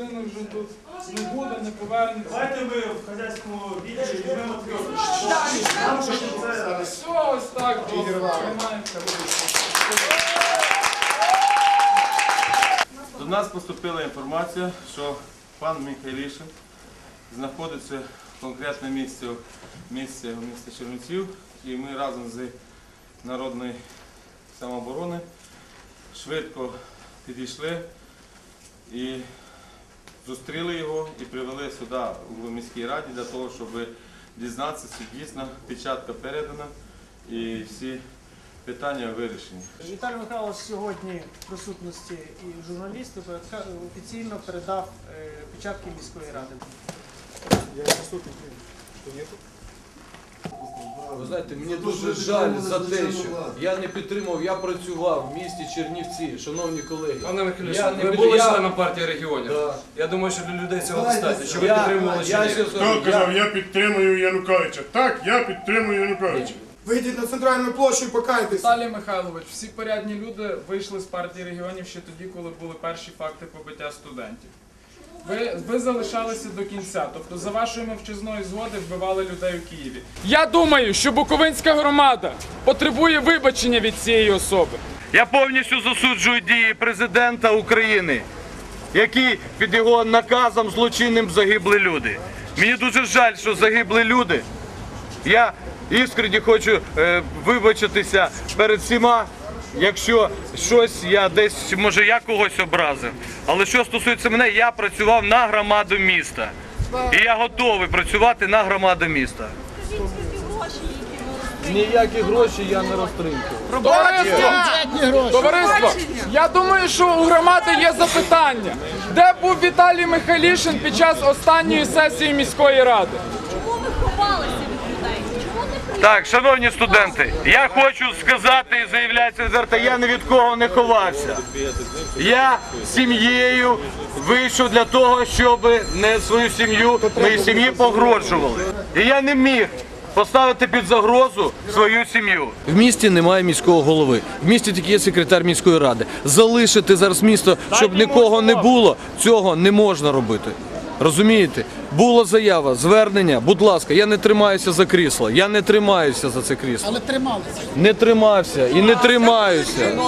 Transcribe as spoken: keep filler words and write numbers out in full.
людина вже тут не буде, не повернеться. Давайте ми в хазяйському відділі візьмемо трьох. Все, ось так, приймається. До нас поступила інформація, що пан Михайлішин знаходиться в конкретному місці, місці у місті Чернівців, і ми разом з Народної самооборони швидко підійшли і зустріли його і привели сюди у міській раді для того, щоб дізнатися, чи дійсно печатка передана і всі питання вирішені. Віталій Михайлович сьогодні в присутності і журналістів офіційно передав печатки міської ради. Я присутній. Ви знаєте, мені дуже жаль за те, що я не підтримав, я працював в місті Чернівці, шановні колеги. Пане Михайлович, Я ви не були я- членом партії регіонів. Да. Я думаю, що для людей цього достатньо, що ви Я- підтримували чи я ні. ще Хто скажу, казав, я- я підтримую Януковича? Так, я підтримую Януковича. Вийдіть на центральну площу і покайтеся. Віталій Михайлович, всі порядні люди вийшли з партії регіонів ще тоді, коли були перші факти побиття студентів. Ви, ви залишалися до кінця, тобто за вашої мовчазної згоди вбивали людей у Києві. Я думаю, що буковинська громада потребує вибачення від цієї особи. Я повністю засуджую дії президента України, які під його наказом злочинним загибли люди. Мені дуже жаль, що загибли люди. Я іскренні хочу е, вибачитися перед всіма, якщо щось я десь, може я когось образив. Але що стосується мене, я працював на громаду міста. І я готовий працювати на громаду міста. Ніякі гроші я не розтринкав. Товариство, товариство, я думаю, що у громади є запитання. Де був Віталій Михайлішин під час останньої сесії міської ради? Чому ви ховалися від людей? Чому не приїхали? Так, шановні студенти, я хочу сказати і заявляється відверто, я ні від кого не ховався. Я з сім'єю вийшов для того, щоб не свою сім'ю, моїй сім'ї погрожували. І я не міг поставити під загрозу свою сім'ю. В місті немає міського голови, в місті тільки є секретар міської ради. Залишити зараз місто, щоб нікого не було, цього не можна робити. Розумієте? Була заява, звернення, будь ласка, я не тримаюся за крісло, я не тримаюся за це крісло. Але трималися. Не тримався і не тримаюся.